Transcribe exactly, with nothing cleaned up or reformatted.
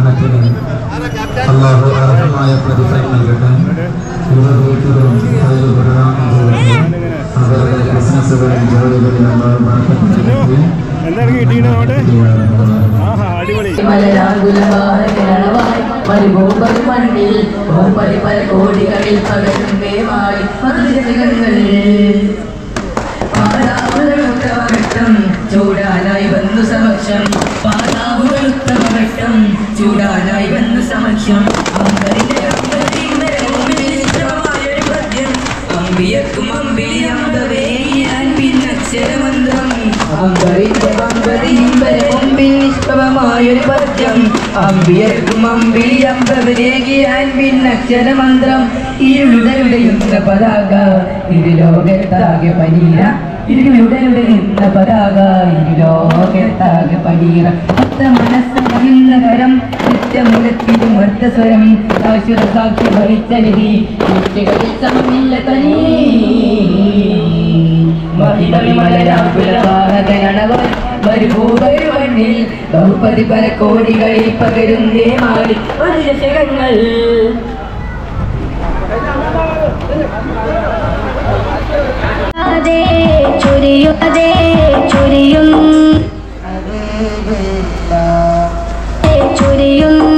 സ്ഥാനത്തിന് അള്ളാഹു അർഹമായ പ്രതിഫലം നൽകട്ടെ. ഇവരും പ്രധാനം ചെയ്യട്ടെ. അവരുടെ ബിസിനസ്സുകളും ജോലികളിലും അള്ളാഹു ബർക്കത്ത് നൽകട്ടെ. കോടികളിൽ പാതാവുകളുത്തമഘട്ടം ചൂടാനായി വന്നു സമക്ഷം പാതാവുകളുത്തമഘട്ടം ചൂടാനായി വന്നു സമക്ഷം അമ്പരിന്റെ അമ്പിയക്കും അമ്പിളി അമ്പവേയാൻ പിന്നക്ഷരമന്ത്രം അമ്പരിന്റെ അമ്പരിമ്പര മുമ്പിൽ നിഷ്പവമായൊരു പദ്യം അമ്പിയർക്കും അമ്പിളി അമ്പവരേകിയാൻ പിന്നക്ഷരമന്ത്രം ഇരുളുടയുടെയുന്ന പതാക ഇരു ലോകത്താകെ പനീര ഇരുളുടയുടെയുന്ന പതാക ഇരു ലോകത്താകെ പനീര അത്ത മനസ്സറിയുന്ന കരം നിത്യമുലത്തിലും അർത്ഥസ്വരം ശാശ്വത സാക്ഷി വഹിച്ച നിധി കുട്ടികളിൽ സമമില്ല തനീ മഹിമവിമലരാകുലവാഹകനവർ മരുഭൂപരുവണ്ണിൽ ബഹുപതി പല കോടികളിൽ പകരുന്നേ മാറി ദശകങ്ങൾ അതേ ചൊരിയും അതേ ചൊരിയും ചൊരിയും